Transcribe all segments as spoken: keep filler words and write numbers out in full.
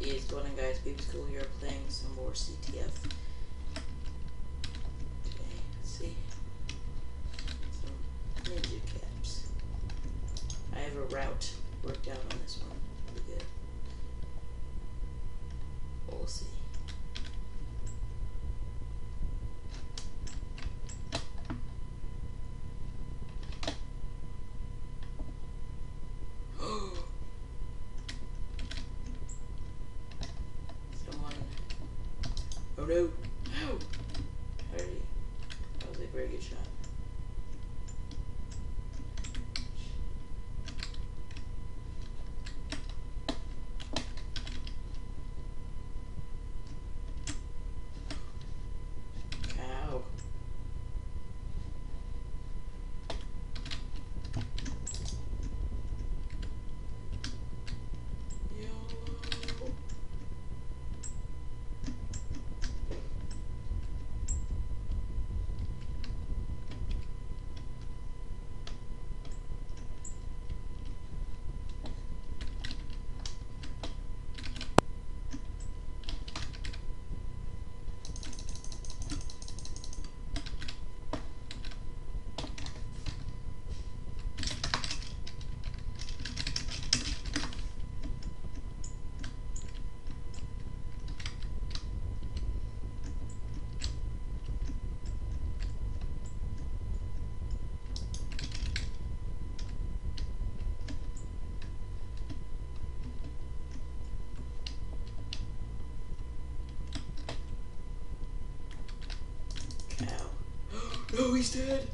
is going on, guys? Baby School here, playing some more C T F. Okay, let's see. Some ninja caps. I have a route worked out on this one. Pretty good. We'll see. Oh no! No! Alrighty. That was a very good shot. Cow. YOLO. No, he's dead!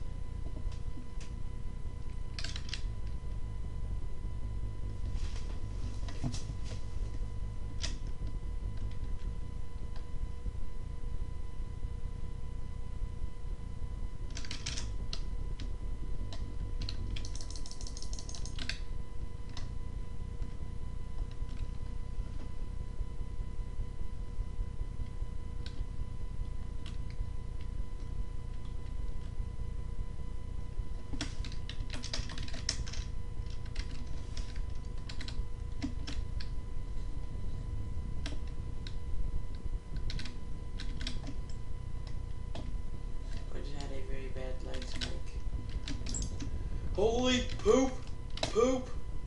Holy poop! Poop!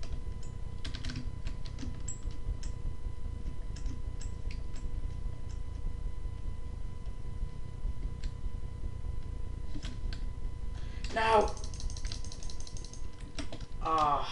Now! Ah.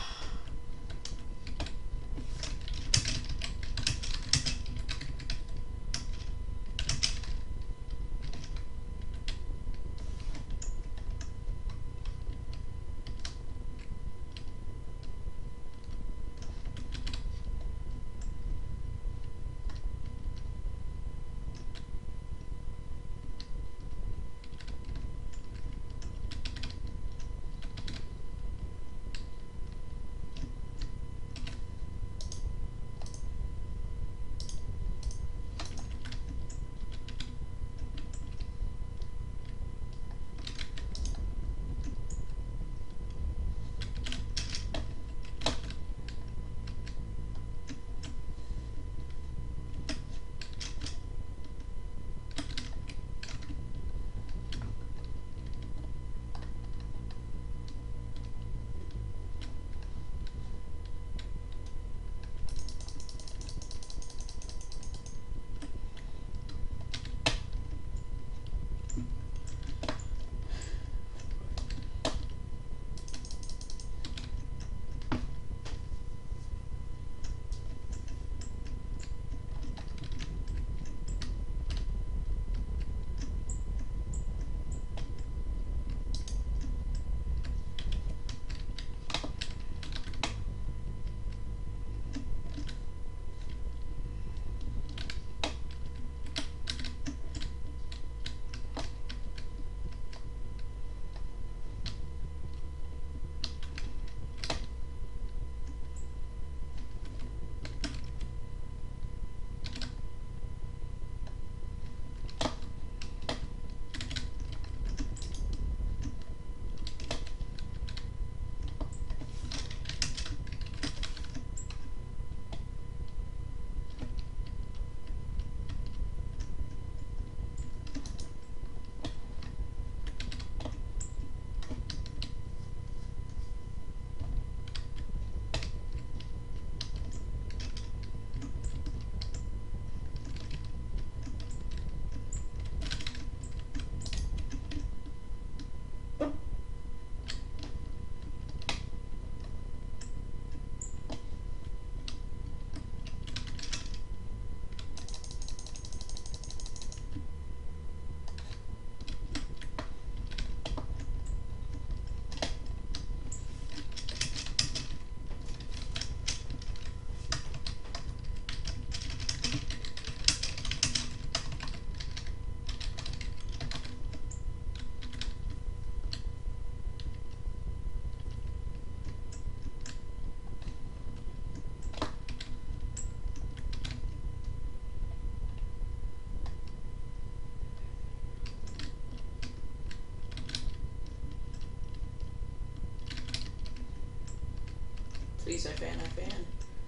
Please, I fan, I fan.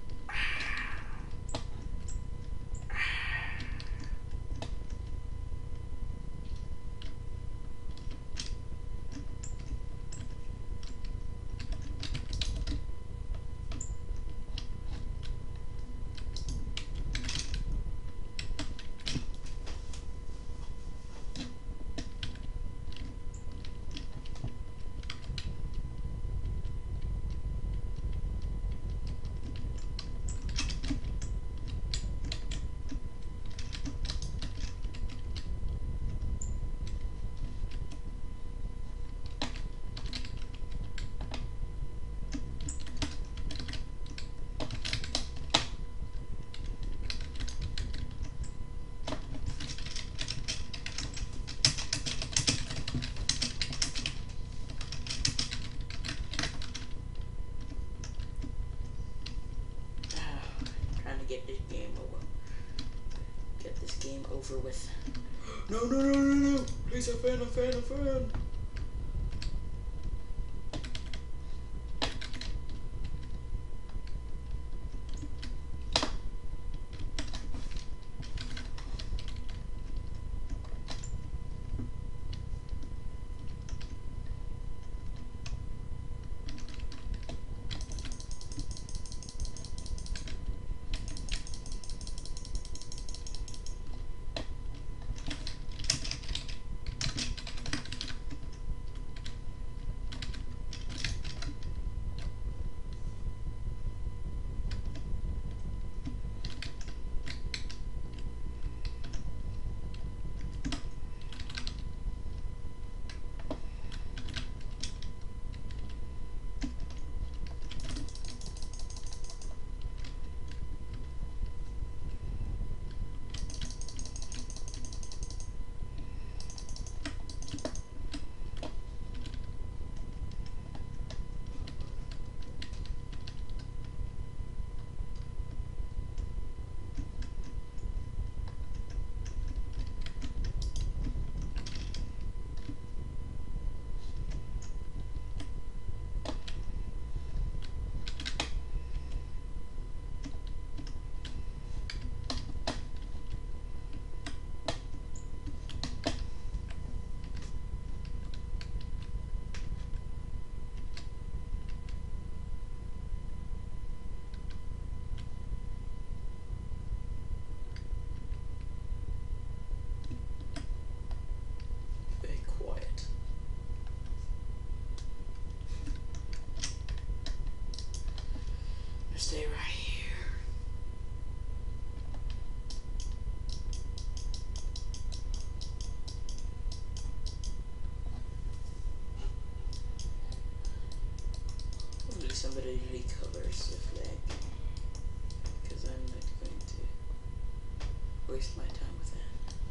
Get this game over. Get this game over with. No, no, no, no, no! Please, a fan, a fan, a fan! Stay right here. Maybe somebody recovers the flag, because I'm not going to waste my time with that.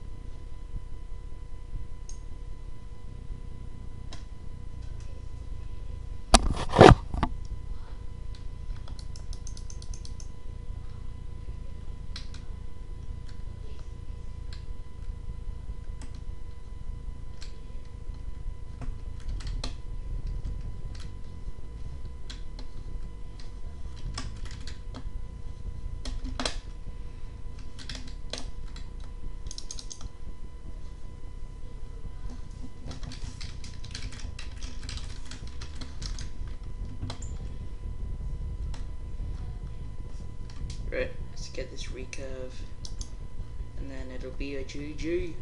Right, let's get this recov, and then it'll be a G G.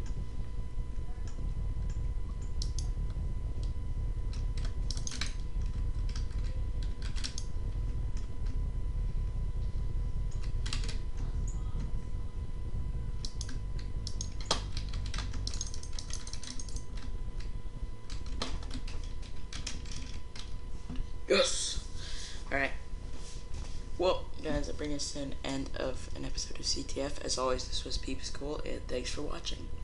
Yes! Alright. Well, guys, that brings us to an end of an episode of C T F. As always, this was Peep's Cool, and thanks for watching.